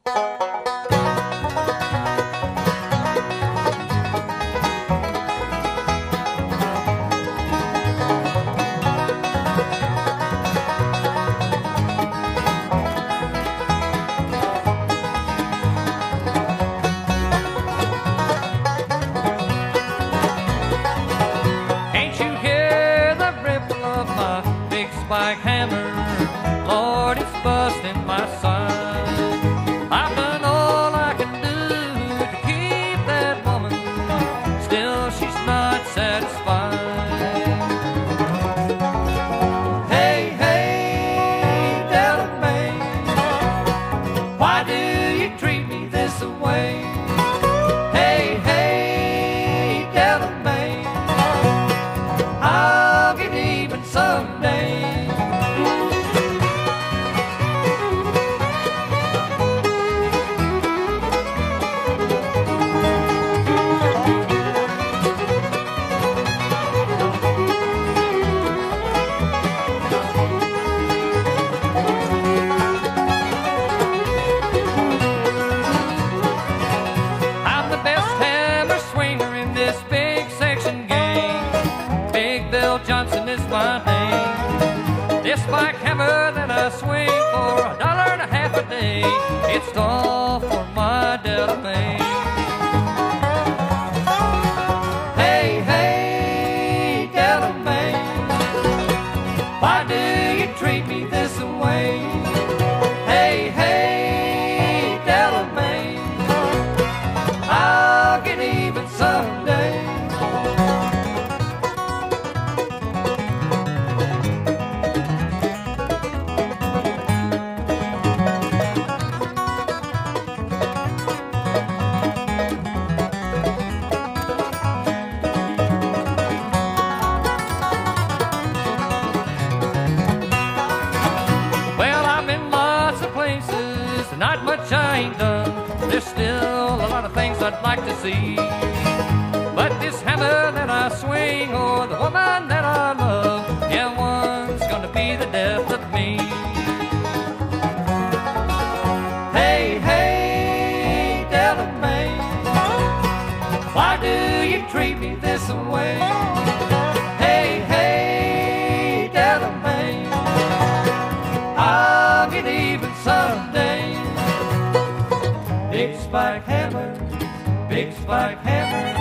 Can't you hear the ripple of my big spike hammer? Lord, it's busting my side. I've done all I can do to keep that woman, still she's not satisfied. Hey, hey, Delta Maine, why do you treat me this way? Hey, hey, Delta Maine, I'll get even someday. I'm the best hammer swinger in this big section gang. Big Bill Johnson is my name. This spike hammer that I swing for $1.50 a day, it's all for my Delta Maine. Hey, hey, Delta Maine, why do you treat me this way? Hey, hey, Delta Maine, I'll get even someday. Well, I've been lots of places, not much I ain't done. There's still a lot of things I'd like to see, but this hammer that I swing, or the woman that I love, yeah, one's gonna be the death of me. Hey, hey, Delta Maine, why do you treat me this way? Hey, hey, Delta Maine, I'll get even someday. Big spike hammer, big spike hammer,